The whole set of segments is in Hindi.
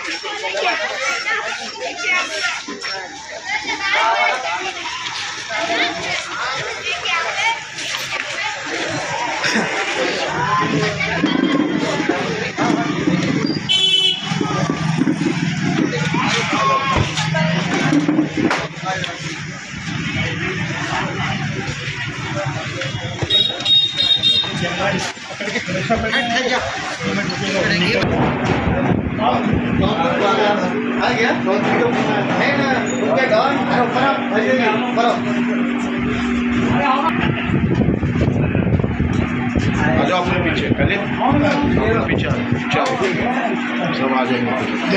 अपने पीछे पहले पीछे सब आ जाएंगे।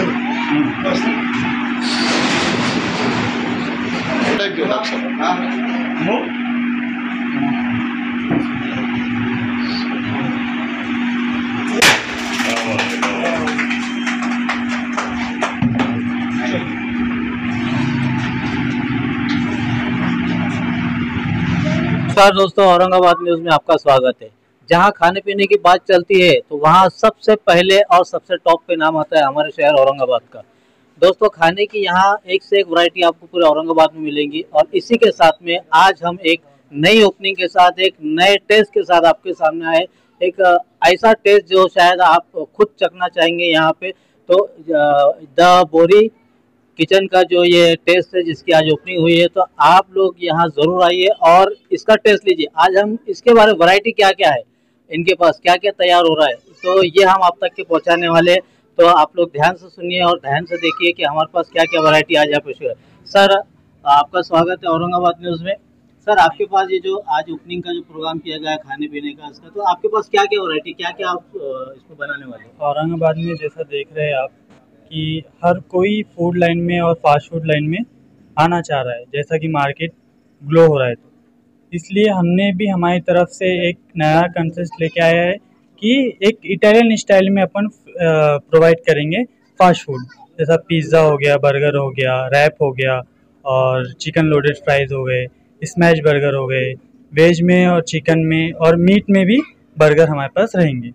नमस्कार दोस्तों, औरंगाबाद न्यूज़ में आपका स्वागत है। जहां खाने पीने की बात चलती है तो वहां सबसे पहले और सबसे टॉप पे नाम आता है हमारे शहर औरंगाबाद का। दोस्तों, खाने की यहां एक से एक वैरायटी आपको पूरे औरंगाबाद में मिलेंगी और इसी के साथ में आज हम एक नई ओपनिंग के साथ, एक नए टेस्ट के साथ आपके सामने आए। एक ऐसा टेस्ट जो शायद आप खुद चखना चाहेंगे यहाँ पे। तो द बोरी किचन का जो ये टेस्ट है जिसकी आज ओपनिंग हुई है, तो आप लोग यहाँ ज़रूर आइए और इसका टेस्ट लीजिए। आज हम इसके बारे में वैरायटी क्या क्या है, इनके पास क्या क्या तैयार हो रहा है, तो ये हम आप तक के पहुँचाने वाले हैं। तो आप लोग ध्यान से सुनिए और ध्यान से देखिए कि हमारे पास क्या क्या वैरायटी आज यहाँ पेश है। सर, आपका स्वागत है औरंगाबाद न्यूज़ में। सर, आपके पास ये जो आज ओपनिंग का जो प्रोग्राम किया गया है खाने पीने का इसका, तो आपके पास क्या क्या वैरायटी, क्या क्या आप इसको बनाने वाले हैं? औरंगाबाद में जैसा देख रहे हैं आप कि हर कोई फूड लाइन में और फास्ट फूड लाइन में आना चाह रहा है, जैसा कि मार्केट ग्लो हो रहा है। तो इसलिए हमने भी हमारी तरफ से एक नया कंसेप्ट लेके आया है कि एक इटालियन स्टाइल में अपन प्रोवाइड करेंगे फास्ट फूड, जैसा पिज़्ज़ा हो गया, बर्गर हो गया, रैप हो गया और चिकन लोडेड फ्राइज़ हो गए, स्मैश बर्गर हो गए। वेज में और चिकन में और मीट में भी बर्गर हमारे पास रहेंगे।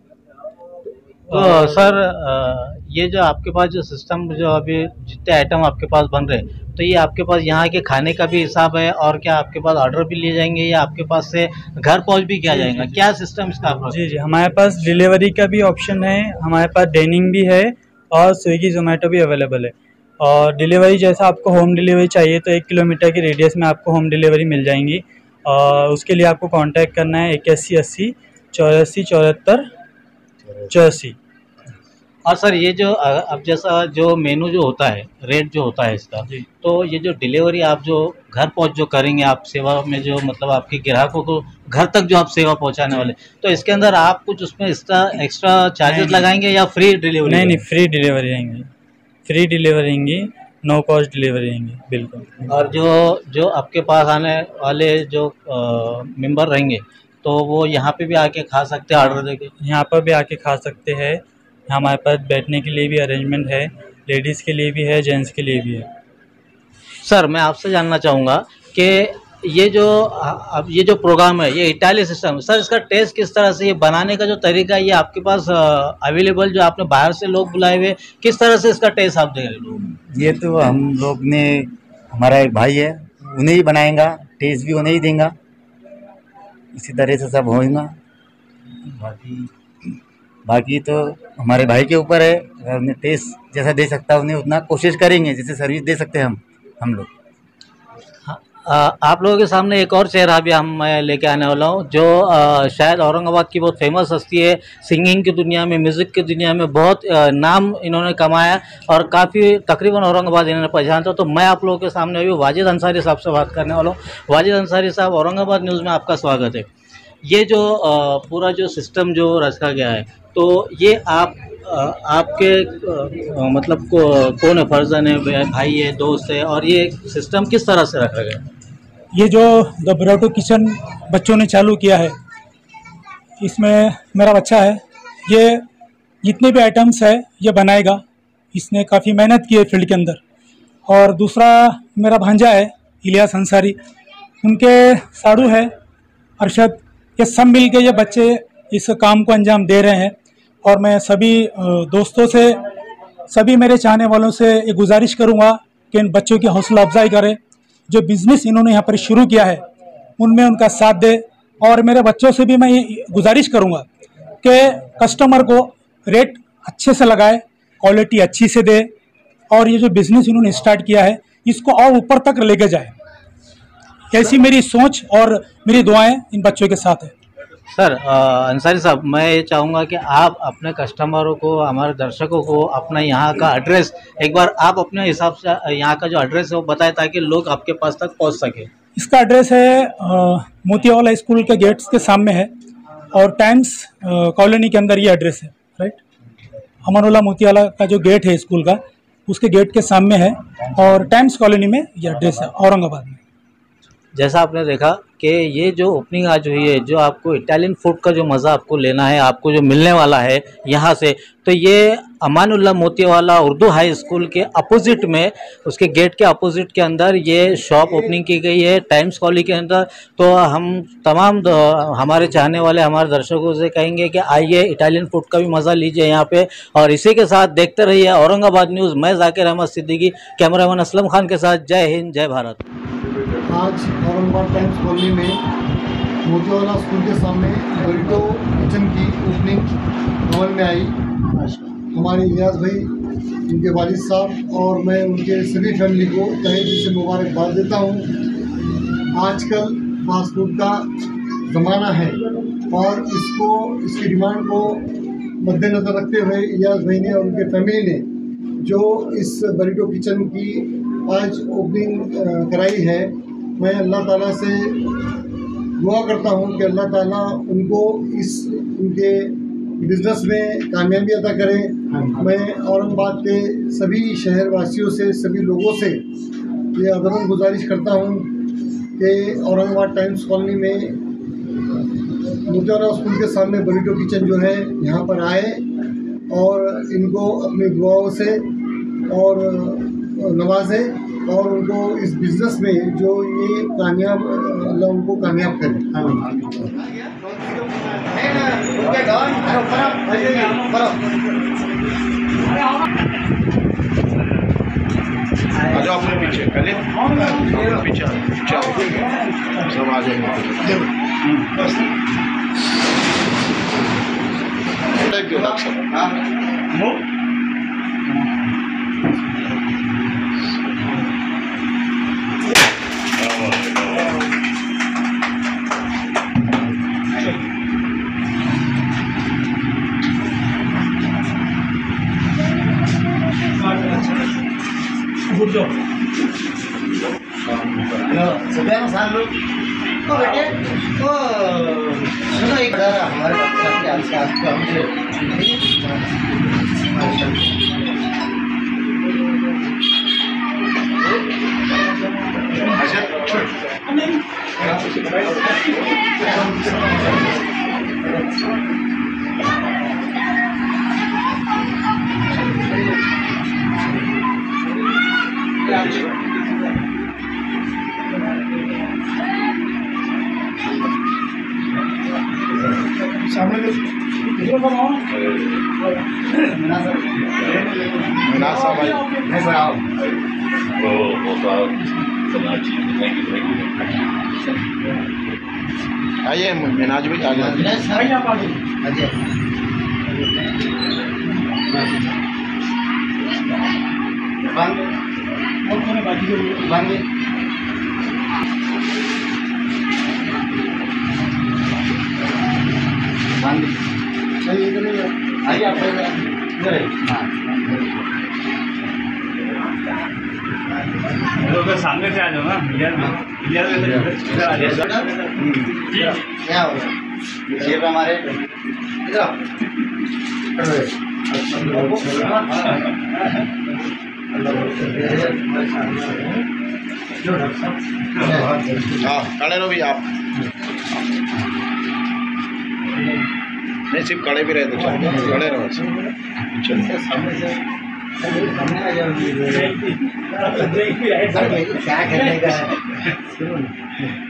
तो सर, ये जो आपके पास जो सिस्टम, जो अभी जितने आइटम आपके पास बन रहे हैं, तो ये आपके पास यहाँ के खाने का भी हिसाब है और क्या आपके पास ऑर्डर भी लिए जाएंगे या आपके पास से घर पहुँच भी किया जाएगा? क्या सिस्टम इसका आपका? जी, हमारे पास डिलीवरी का भी ऑप्शन है, हमारे पास डाइनिंग भी है और स्विगी जोमेटो भी अवेलेबल है। और डिलीवरी जैसा आपको होम डिलीवरी चाहिए तो 1 किलोमीटर की रेडियस में आपको होम डिलीवरी मिल जाएंगी। और उसके लिए आपको कांटेक्ट करना है 81 80 84 74 84। और सर, ये जो अब जैसा जो मेनू जो होता है, रेट जो होता है इसका, तो ये जो डिलीवरी आप जो घर पहुंच जो करेंगे, आप सेवा में जो मतलब आपके ग्राहकों को घर तक जो आप सेवा पहुंचाने वाले, तो इसके अंदर आप कुछ उसमें एक्स्ट्रा चार्जेस लगाएंगे या फ्री डिलीवरी? नहीं, फ्री डिलीवरी रहेंगी, फ्री डिलीवरी रहेंगी, नो कॉस्ट डिलीवरी रहेंगी, बिल्कुल। और जो आपके पास आने वाले जो मेंबर रहेंगे तो वो यहाँ पे भी आके खा सकते हैं ऑर्डर देके? यहाँ पर भी आके खा सकते हैं। हमारे पास बैठने के लिए भी अरेंजमेंट है, लेडीज़ के लिए भी है, जेंट्स के लिए भी है। सर, मैं आपसे जानना चाहूँगा कि ये जो प्रोग्राम है, ये इटालियन सिस्टम, सर इसका टेस्ट किस तरह से, ये बनाने का जो तरीका है, ये आपके पास अवेलेबल, जो आपने बाहर से लोग बुलाए हुए, किस तरह से इसका टेस्ट आप दे रहे हो? ये तो हम लोग ने, हमारा एक भाई है, उन्हें ही बनाएगा, टेस्ट भी उन्हें ही देगा, इसी तरह से सब होगा। बाकी तो हमारे भाई के ऊपर है, अगर उन्हें टेस्ट जैसा दे सकता है उन्हें उतना कोशिश करेंगे जैसे सर्विस दे सकते हैं हम लोग। आप लोगों के सामने एक और चेहरा भी मैं लेके आने वाला हूँ, जो शायद औरंगाबाद की बहुत फेमस हस्ती है। सिंगिंग की दुनिया में, म्यूज़िक की दुनिया में बहुत नाम इन्होंने कमाया और काफ़ी तकरीबन औरंगाबाद इन्होंने पहचानता। तो मैं आप लोगों के सामने अभी वाजिद अंसारी साहब से बात करने वाला हूँ। वाजिद अंसारी साहब, औरंगाबाद न्यूज़ में आपका स्वागत है। ये जो पूरा जो सिस्टम जो रखा गया है, तो ये आपके मतलब कौन है, फर्जन है, भाई है, दोस्त है, और ये सिस्टम किस तरह से रखा गया? ये जो द ब्रोटो किचन बच्चों ने चालू किया है, इसमें मेरा बच्चा है, ये जितने भी आइटम्स है ये बनाएगा। इसने काफ़ी मेहनत की है फील्ड के अंदर। और दूसरा मेरा भांजा है इलियास अंसारी, उनके साड़ू है अरशद, ये सब मिल के ये बच्चे इस काम को अंजाम दे रहे हैं। और मैं सभी दोस्तों से सभी मेरे चाहने वालों से ये गुजारिश करूँगा कि इन बच्चों की हौसला अफजाई करें, जो बिज़नेस इन्होंने यहाँ पर शुरू किया है उनमें उनका साथ दे। और मेरे बच्चों से भी मैं ये गुजारिश करूँगा कि कस्टमर को रेट अच्छे से लगाए, क्वालिटी अच्छी से दे, और ये जो बिज़नेस इन्होंने स्टार्ट किया है इसको और ऊपर तक लेके जाए। ऐसी मेरी सोच और मेरी दुआएं इन बच्चों के साथ है। सर अंसारी साहब, मैं ये चाहूँगा कि आप अपने कस्टमरों को, हमारे दर्शकों को अपना यहाँ का एड्रेस एक बार आप अपने हिसाब से यहाँ का जो एड्रेस है वो बताएं ताकि लोग आपके पास तक पहुँच सके। इसका एड्रेस है मोतियावाला स्कूल के गेट्स के सामने है और टाइम्स कॉलोनी के अंदर ये एड्रेस है, राइट। अमनउल्लाह मोतियावाला का जो गेट है स्कूल का, उसके गेट के सामने है और टाइम्स कॉलोनी में ये एड्रेस है, औरंगाबाद में। जैसा आपने देखा कि ये जो ओपनिंग आज हुई है, जो आपको इटालियन फूड का जो मज़ा आपको लेना है, आपको जो मिलने वाला है यहाँ से, तो ये अमानुल्लाह मोतियावाला उर्दू हाई स्कूल के अपोजिट में, उसके गेट के अपोजिट के अंदर ये शॉप ओपनिंग की गई है टाइम्स कॉलोनी के अंदर। तो हम तमाम हमारे चाहने वाले हमारे दर्शकों से कहेंगे कि आइए इटालियन फूड का भी मज़ा लीजिए यहाँ पे। और इसी के साथ देखते रहिए औरंगाबाद न्यूज़। मैं जाकिर अहमद सिद्दीकी, कैमरामैन असलम खान के साथ। जय हिंद, जय भारत। आज औरंगाबाद टाइम्स कॉलोनी में मोतियावाला स्कूल के सामने बरीटो किचन की ओपनिंग अमल में आई। हमारे इलियास भाई, उनके वालिद साहब और मैं उनके सभी फैमिली को तहे दिल से मुबारकबाद देता हूँ। आजकल फास्ट फूड का ज़माना है और इसकी डिमांड को मद्देनज़र रखते हुए इलियास भाई ने और उनके फैमिली ने जो इस बरीटो किचन की आज ओपनिंग कराई है, मैं अल्लाह ताला से दुआ करता हूँ कि अल्लाह ताला उनको उनके बिज़नेस में कामयाबी अता करे। मैं औरंगाबाद के सभी शहर वासियों से, सभी लोगों से ये अदबन गुजारिश करता हूँ कि औरंगाबाद टाइम्स कॉलोनी में मोतियावाला स्कूल के सामने बरीटो किचन जो है यहाँ पर आए और इनको अपनी दुआओं से और नवाजें और उनको इस बिज़नेस में जो ये कामयाब, अल्लाह उनको कामयाब करे। आ जाओ अपने पीछे, पहले पीछे सब आ जाएंगे। हमारे आइए मिनाज भाई, आ जाइए। आइए आप लोग सामने से आ जाओ ना, क्या होगा शेर हमारे हाँ, खड़े रहो भी आप। नहीं, सिर्फ खड़े भी रहे तो चलो, खड़े रहो। चलो क्या करने का है।